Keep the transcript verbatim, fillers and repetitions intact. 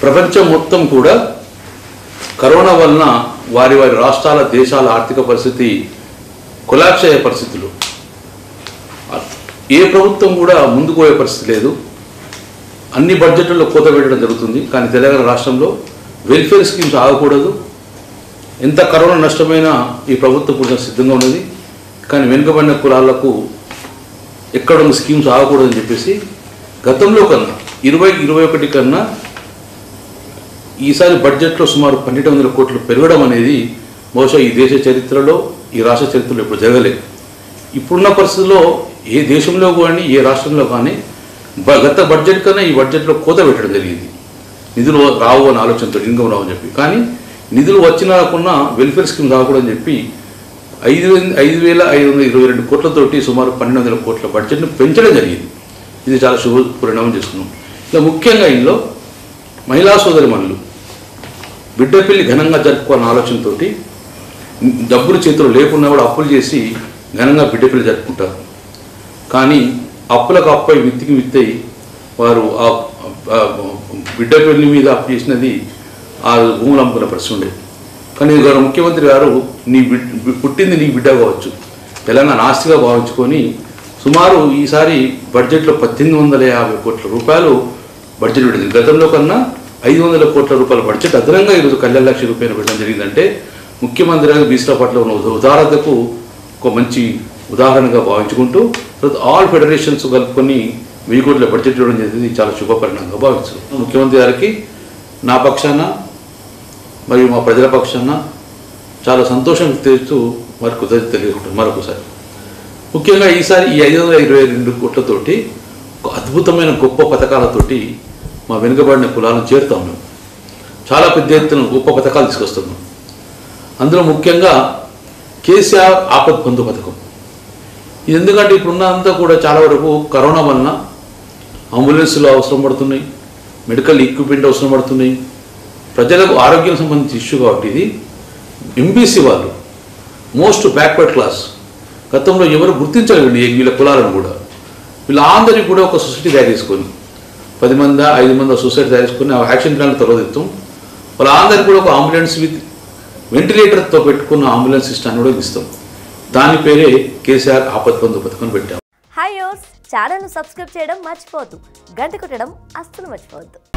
ప్రపంచం మొత్తం కూడా కరోనా వలన వారి వారి రాష్ట్రాల దేశాల ఆర్థిక పరిస్థితి కొలాప్స్ అయ్యే పరిస్థితులు. ఏ ప్రభుత్వం కూడా ముందుకు పోయే పరిస్థితి లేదు. అన్ని బడ్జెట్లలో కోత పెట్టడం జరుగుతుంది. కానీ తెలంగాణ రాష్ట్రంలో వెల్ఫేర్ స్కీమ్స్ ఆగకూడదు. ఎంత కరోనా నష్టమైనా ఈ ప్రభుత్వం కూడా సిద్ధంగా ఉన్నది. కానీ వెనుకబడిన కులాలకు ఎక్కడున్న స్కీమ్స్ ఆగకూడదని చెప్పేసి గతంలో కన్నా ఇరవై ఇరవై ఒకటి కన్నా ఈసారి బడ్జెట్లో సుమారు పన్నెండు వందల కోట్లు పెరగడం అనేది బహుశా ఈ దేశ చరిత్రలో ఈ రాష్ట్ర చరిత్రలో ఇప్పుడు జరగలేదు. ఇప్పుడున్న పరిస్థితుల్లో ఏ దేశంలో కానీ ఏ రాష్ట్రంలో కానీ గత బడ్జెట్ కన్నా ఈ బడ్జెట్లో కోత పెట్టడం జరిగింది. నిధులు రావు అని ఆలోచనతో ఇన్కమ్ రావు అని చెప్పి. కానీ నిధులు వచ్చినా రాకున్నా వెల్ఫేర్ స్కీమ్ రాకూడదని చెప్పి ఐదు ఐదు వేల ఐదు వందల ఇరవై రెండు కోట్లతోటి సుమారు పన్నెండు వందల కోట్ల బడ్జెట్ను పెంచడం జరిగింది. ఇది చాలా శుభ పరిణామం చేసుకున్నాం. ఇక ముఖ్యంగా ఇందులో మహిళా సోదరిమణులు బిడ్డ పెళ్లి ఘనంగా జరుపుకోవాలన్న ఆలోచనతో డబ్బులు చేతులు లేకున్నా కూడా అప్పులు చేసి ఘనంగా బిడ్డ పెళ్లి జరుపుకుంటారు. కానీ అప్పులకు అప్పై విత్తికి విత్తై వారు ఆ బిడ్డ పెళ్లి మీద అప్పు చేసినది ఆ భూములు అమ్ముకున్న పరిస్థితి ఉండేది. కానీ గౌరవ ముఖ్యమంత్రి గారు నీ పుట్టింది నీకు బిడ్డ కావచ్చు, తెలంగాణ ఆస్తిగా భావించుకొని సుమారు ఈసారి బడ్జెట్లో పద్దెనిమిది వందల యాభై కోట్ల రూపాయలు బడ్జెట్ పెట్టింది. గతంలో కన్నా ఐదు వందల కోట్ల రూపాయల బడ్జెట్ అదనంగా ఈరోజు కళ్యాణ లక్ష రూపాయలు పెట్టడం జరిగిందంటే ముఖ్యమంత్రి గారు బీసీల పట్ల ఉన్న ఉదారతకు ఒక మంచి ఉదాహరణగా భావించుకుంటూ ఆల్ ఫెడరేషన్స్ కలుపుకొని వెయ్యి కోట్ల బడ్జెట్ ఇవ్వడం జరిగింది. చాలా శుభ పరిణామంగా భావిస్తున్నాం. ముఖ్యమంత్రి గారికి నా పక్షాన మరియు మా ప్రజల పక్షాన చాలా సంతోషం తెలుస్తూ మరి కృతజ్ఞత తెలియజేసుకుంటాం మరొకసారి. ముఖ్యంగా ఈసారి ఈ ఐదు వందల ఇరవై రెండు కోట్లతోటి ఒక అద్భుతమైన గొప్ప పథకాలతోటి మా వెనుకబడిన కులాలను చేరుతా ఉన్నాం. చాలా పెద్ద ఎత్తున గొప్ప పథకాలు తీసుకొస్తున్నాం. అందులో ముఖ్యంగా కేసీఆర్ ఆపద్ బంధు పథకం. ఇది ఎందుకంటే ఇప్పుడున్నంతా కూడా చాలా వరకు కరోనా వలన అంబులెన్సులు అవసరం పడుతున్నాయి, మెడికల్ ఎక్విప్మెంట్ అవసరం పడుతున్నాయి, ప్రజలకు ఆరోగ్యం సంబంధించి ఇష్యూ. కాబట్టి ఇది ఎంబీసీ వాళ్ళు మోస్ట్ బ్యాక్వర్డ్ క్లాస్, గతంలో ఎవరు గుర్తించలేదు వీళ్ళ కులాలను కూడా. వీళ్ళందరికీ కూడా ఒక సొసైటీ తయారు చేసుకొని పది మంది ఐదు మంది సొసైటీ తయారు చేసుకొని యాక్షన్ ప్లాన్ తొలగిస్తాం. వాళ్ళందరికీ కూడా ఒక అంబులెన్స్ విత్ వెంటిలేటర్తో పెట్టుకున్న అంబులెన్స్ సిస్టమ్ కూడా ఇస్తాం. దాని పేరే కేసీఆర్ ఆపద్ బంధు పథకం పెట్టాం. హాయ్ యోస్ ఛానల్ను సబ్స్క్రైబ్ చేయడం మర్చిపోవద్దు, గంట కొట్టడం అస్సలు మర్చిపోవద్దు.